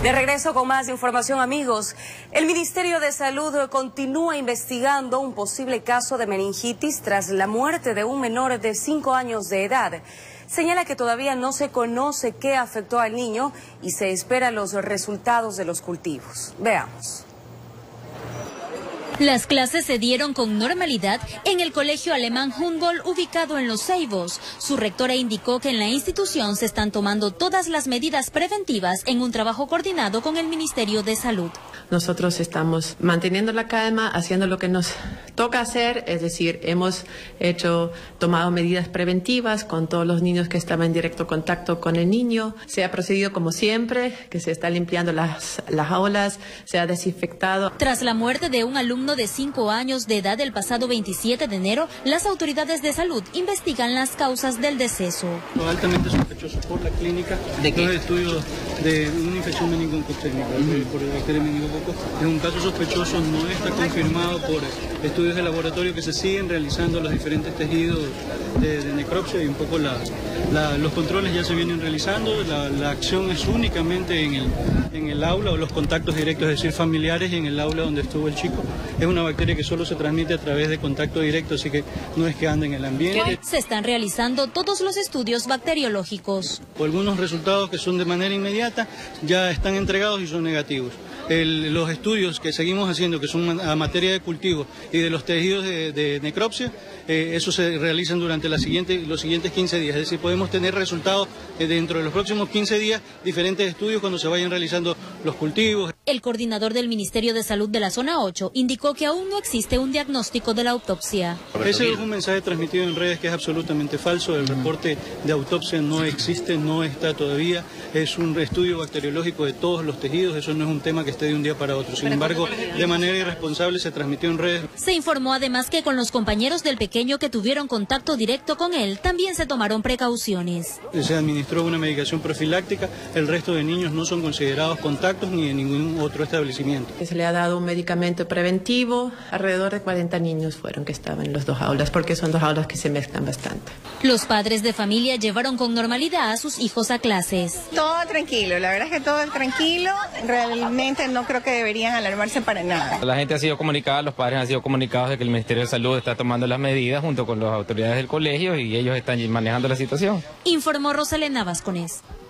De regreso con más información, amigos. El Ministerio de Salud continúa investigando un posible caso de meningitis tras la muerte de un menor de 5 años de edad. Señala que todavía no se conoce qué afectó al niño y se esperan los resultados de los cultivos. Veamos. Las clases se dieron con normalidad en el Colegio Alemán Humboldt ubicado en Los Ceibos. Su rectora indicó que en la institución se están tomando todas las medidas preventivas en un trabajo coordinado con el Ministerio de Salud. Nosotros estamos manteniendo la calma, haciendo lo que nos toca hacer, es decir, hemos tomado medidas preventivas con todos los niños que estaban en directo contacto con el niño. Se ha procedido como siempre, que se está limpiando las aulas, se ha desinfectado. Tras la muerte de un alumno de 5 años de edad el pasado 27 de enero, las autoridades de salud investigan las causas del deceso. Altamente sospechoso por la clínica. ¿De qué? Los estudios de una infección meningococénica por el bacteria meningococo. Es un caso sospechoso, no está confirmado por estudios de laboratorio que se siguen realizando los diferentes tejidos de necropsia y un poco los controles ya se vienen realizando. La acción es únicamente en el aula o los contactos directos, es decir, familiares y en el aula donde estuvo el chico. Es una bacteria que solo se transmite a través de contacto directo, así que no es que ande en el ambiente. Se están realizando todos los estudios bacteriológicos. Algunos resultados que son de manera inmediata ya están entregados y son negativos. Los estudios que seguimos haciendo, que son a materia de cultivo y de los tejidos de necropsia, eso se realizan durante los siguientes 15 días. Es decir, podemos tener resultados dentro de los próximos 15 días, diferentes estudios cuando se vayan realizando los cultivos. El coordinador del Ministerio de Salud de la Zona 8 indicó que aún no existe un diagnóstico de la autopsia. Ese es un mensaje transmitido en redes que es absolutamente falso. El reporte de autopsia no existe, no está todavía. Es un estudio bacteriológico de todos los tejidos. Eso no es un tema que esté de un día para otro. Sin embargo, de manera irresponsable se transmitió en redes. Se informó además que con los compañeros del pequeño que tuvieron contacto directo con él también se tomaron precauciones. Se administró una medicación profiláctica. El resto de niños no son considerados contactos ni en ningún otro establecimiento. Se le ha dado un medicamento preventivo. Alrededor de 40 niños fueron que estaban en las dos aulas, porque son dos aulas que se mezclan bastante. Los padres de familia llevaron con normalidad a sus hijos a clases. Todo tranquilo, la verdad es que todo es tranquilo. Realmente no creo que deberían alarmarse para nada. La gente ha sido comunicada, los padres han sido comunicados de que el Ministerio de Salud está tomando las medidas junto con las autoridades del colegio y ellos están manejando la situación. Informó Rosalena Vasconés.